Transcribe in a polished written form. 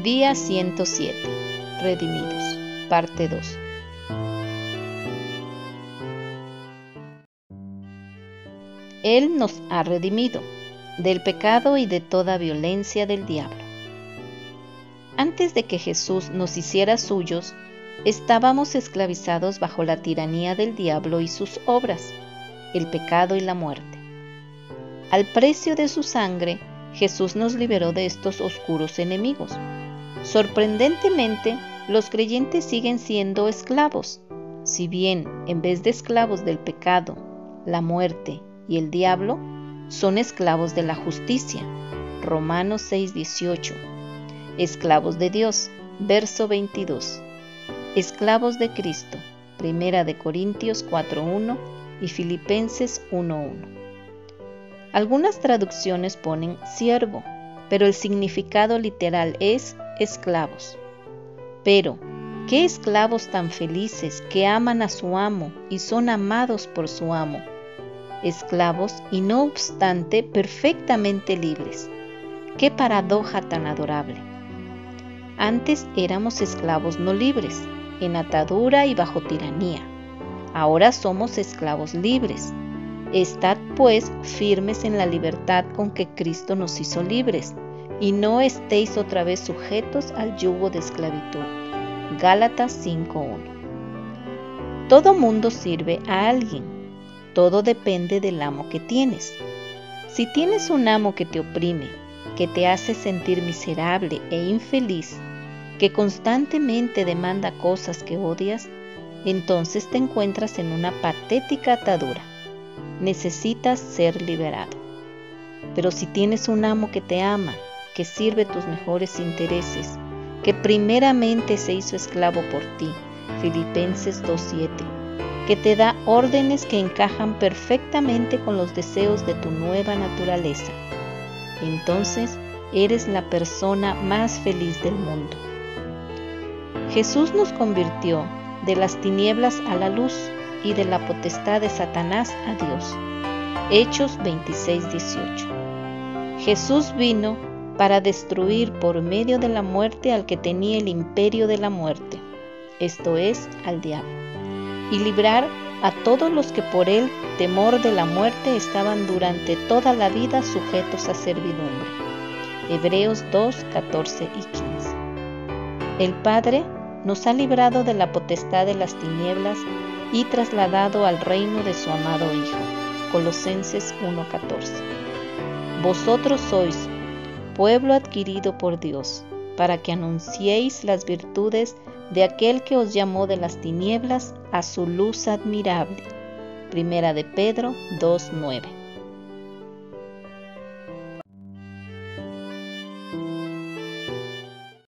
Día 107. Redimidos. Parte 2. Él nos ha redimido del pecado y de toda violencia del diablo. Antes de que Jesús nos hiciera suyos, estábamos esclavizados bajo la tiranía del diablo y sus obras, el pecado y la muerte. Al precio de su sangre, Jesús nos liberó de estos oscuros enemigos. Sorprendentemente, los creyentes siguen siendo esclavos, si bien en vez de esclavos del pecado, la muerte y el diablo, son esclavos de la justicia. Romanos 6:18. Esclavos de Dios, verso 22. Esclavos de Cristo, Primera de Corintios 4:1 y Filipenses 1:1. Algunas traducciones ponen siervo, pero el significado literal es esclavos. Pero, ¿qué esclavos tan felices que aman a su amo y son amados por su amo? Esclavos y no obstante perfectamente libres. ¡Qué paradoja tan adorable! Antes éramos esclavos no libres, en atadura y bajo tiranía. Ahora somos esclavos libres. Estad pues firmes en la libertad con que Cristo nos hizo libres, y no estéis otra vez sujetos al yugo de esclavitud. Gálatas 5:1. Todo mundo sirve a alguien. Todo depende del amo que tienes. Si tienes un amo que te oprime, que te hace sentir miserable e infeliz, que constantemente demanda cosas que odias, entonces te encuentras en una patética atadura. Necesitas ser liberado. Pero si tienes un amo que te ama, que sirve tus mejores intereses, que primeramente se hizo esclavo por ti, Filipenses 2:7, que te da órdenes que encajan perfectamente con los deseos de tu nueva naturaleza, entonces eres la persona más feliz del mundo. Jesús nos convirtió de las tinieblas a la luz y de la potestad de Satanás a Dios. Hechos 26:18. Jesús vino para destruir por medio de la muerte al que tenía el imperio de la muerte, esto es, al diablo, y librar a todos los que por el temor de la muerte estaban durante toda la vida sujetos a servidumbre. Hebreos 2:14 y 15. El Padre nos ha librado de la potestad de las tinieblas y trasladado al reino de su amado Hijo. Colosenses 1:14. Vosotros sois pueblo adquirido por Dios, para que anunciéis las virtudes de aquel que os llamó de las tinieblas a su luz admirable. Primera de Pedro 2:9.